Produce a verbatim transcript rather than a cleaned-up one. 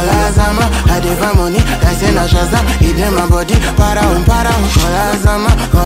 Olazama, I dey find money, I say na Shazam. It in my body, para um, para um. Olazama.